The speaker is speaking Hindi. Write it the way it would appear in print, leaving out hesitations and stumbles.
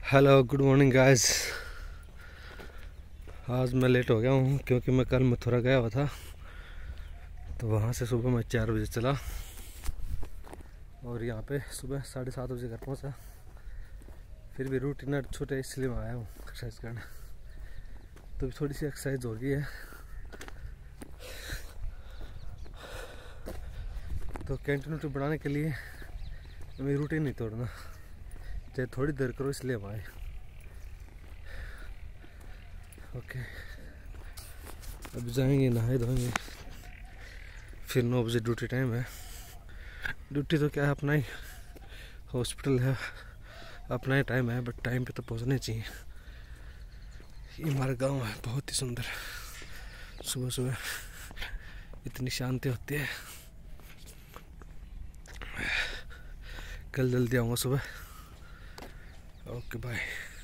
Hello good morning guys. आज मैं लेट हो गया हूँ क्योंकि मैं कल मथुरा गया हुआ था, तो वहाँ से सुबह मैं 4 बजे चला और यहाँ पे सुबह 7:30 बजे घर पहुँचा। फिर भी रूटीन छोटे इसलिए मैं आया हूँ एक्सरसाइज करने, तो थोड़ी सी एक्सरसाइज हो गई है। तो कंटिन्यूटी बढ़ाने के लिए मेरी रूटीन नहीं तोड़ना, चाहे थोड़ी देर करो, इसलिए हम आए। ओके, अब जाएंगे, नहाए धोएंगे, फिर 9 बजे ड्यूटी टाइम है। ड्यूटी तो क्या है, अपना ही हॉस्पिटल है, अपना ही टाइम है, बट टाइम पे तो पहुंचने चाहिए। ये हमारा गांव है, बहुत ही सुंदर। सुबह सुबह इतनी शांति होती है। कल जल्दी आऊँगा सुबह। Okay bye.